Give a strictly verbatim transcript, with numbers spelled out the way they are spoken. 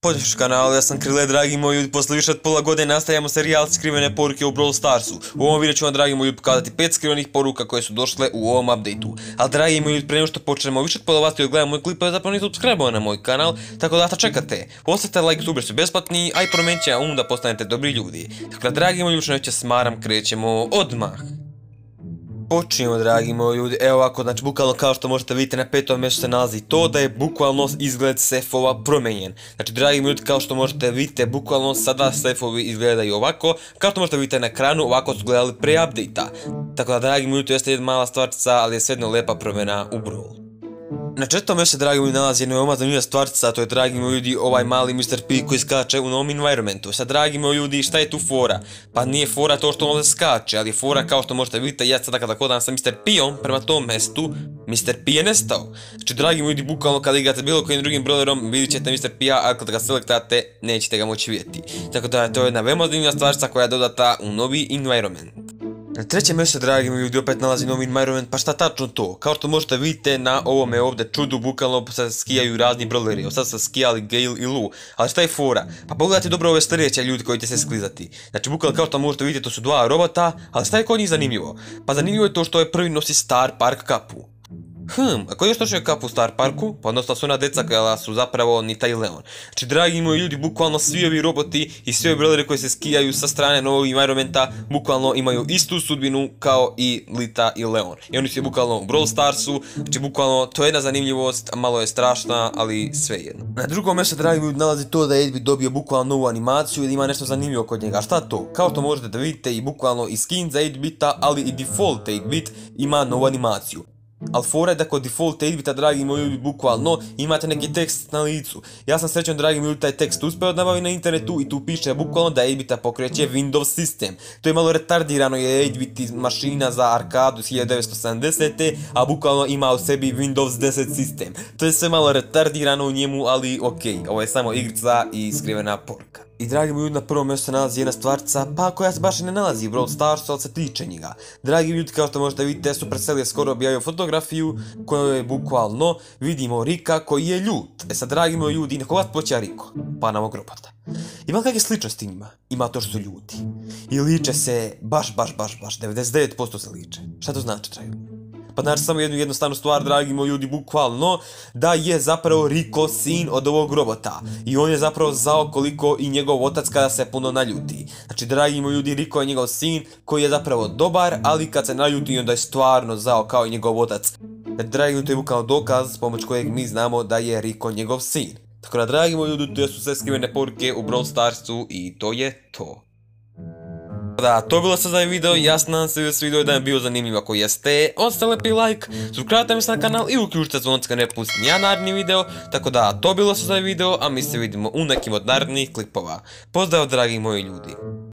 Pozdrav kanal, ja sam Krile, dragi moji ljudi, posle više od pola godine nastavljamo serijal skrivene poruke u Brawl Starsu. U ovom videu ću vam, dragi moji ljudi, pokazati pet skrivenih poruka koje su došle u ovom updateu. Ali, dragi moji ljudi, prije nego što počnemo, više od pola vas koji gledamo moj klip, zapravo niste subscribe-ovani na moj kanal, tako da šta čekate? Ostavite like, subir su besplatni, a i promijenite um da postanete dobri ljudi. Tako da, dragi moji ljudi, neće smaram, krećemo odmah. Počinjemo, dragi moji ljudi, evo ovako, znači bukvalno kao što možete vidjeti na petom mjestu se nalazi to da je bukvalno izgled sefova promijenjen. Znači, dragi moji ljudi, kao što možete vidjeti, bukvalno sada sefovi izgledaju ovako, kao što možete vidjeti na ekranu, ovako su gledali pre update-a. Tako da, dragi moji ljudi, jeste jedna mala stvarčica, ali je svejedno lepa promjena u Brawl. Na četvrtom mjestu se, dragi moji, nalazi jedna veoma zanimljiva stvarčica, a to je, dragi moji ljudi, ovaj mali mister P koji skače u novom environmentu. Sad, dragi moji ljudi, šta je tu fora? Pa nije fora to što on ovdje skače, ali je fora, kao što možete vidjeti, ja sada kada hodam sa mister P-om prema tom mjestu, mister P je nestao. Znači, dragi moji ljudi, bukvalno kada igrate bilo kojim drugim brawlerom, vidjet ćete mister P-a, a kada ga selektate, nećete ga moći vidjeti. Tako da, to je jedna veoma zanimljiva stvarčica koja je dodata u novi environment. Na trećem mjestu, dragi moji ljudi, opet nalazi novi environment, pa šta tačno to? Kao što možete vidjeti na ovome ovdje čudu, bukvalno se skijaju razni brawleri. Sad su skijali Gale i Lu, ali šta je fora? Pa pogledajte dobro ove sljedeće ljudi koji će se sklizati. Znači, bukvalno kao što možete vidjeti, to su dva robota, ali šta je kod njih zanimljivo? Pa zanimljivo je to što je prvi nosi Star Park kapu. Hm, a koji još nošio kapu u Star Parku? Pa odnosno su ona deca koja su zapravo Nita i Leon. Znači, dragi moji ljudi, bukvalno svi ovi roboti i svi ovi brawleri koji se skijaju sa strane novog environmenta bukvalno imaju istu sudbinu kao i Nita i Leon. I oni su bukvalno u Brawl Starsu, znači bukvalno to je jedna zanimljivost, malo je strašna, ali sve jedno. Na drugom mjestu, dragi moji ljudi, nalazi to da je osam bit dobio bukvalno novu animaciju i da ima nešto zanimljivo kod njega. A šta to? Kao što možete da vidite, i bukvalno i skin za osam bita, ali i default osam bit ima novu animaciju. Ali fora je da kod default osam bita, dragi moji ljudi, bukvalno imate neki tekst na licu. Ja sam srećan, dragi moji ljudi, taj tekst uspeo da nabavi na internetu i tu piše bukvalno da osam bita pokreće Windows sistem. To je malo retardirano jer osam bit mašina za arkadu iz hiljadu devetsto sedamdesete. a bukvalno ima u sebi Windows deset sistem. To je sve malo retardirano u njemu, ali okej, ovo je samo igrica i skrivena poruka. I, dragi moji ljudi, na prvom mjestu se nalazi jedna stvarčica, pa koja se baš ne nalazi u Brawl Starsu, ali se tiče njega. Dragi ljudi, kao što možete vidjeti, Supercell je skoro objavio fotografiju kojoj je bukvalno vidimo Rika koji je ljut. E sad, dragi moji ljudi, neko vas poća Riko, pa nam robota. Ima kakve sličnosti njima? Ima to što su ljudi. I liče se baš, baš, baš, baš, devedeset devet posto se liče. Šta to znači, dragi moji? Pa znači samo jednu jednostavnu stvar, dragi moji ljudi, bukvalno, da je zapravo Riko sin od ovog robota. I on je zapravo zao koliko i njegov otac kada se puno naljuti. Znači, dragi moji ljudi, Riko je njegov sin koji je zapravo dobar, ali kad se naljuti onda je stvarno zao kao i njegov otac. Dragi moji, to je bukvalno dokaz s pomoć kojeg mi znamo da je Riko njegov sin. Tako da, dragi moji ljudi, to su sve skrivene poruke u Brawl Starsu i to je to. Da, to je bilo sad za ovaj video, ja se nadam se da se video da je bio zanimljiv. Ako jeste, ostavite lepi like, subscribe se na kanal i uključite zvonce kad ne pustim ja naredni video. Tako da, to je bilo sad za ovaj video, a mi se vidimo u nekim od narednih klipova. Pozdrav, dragi moji ljudi.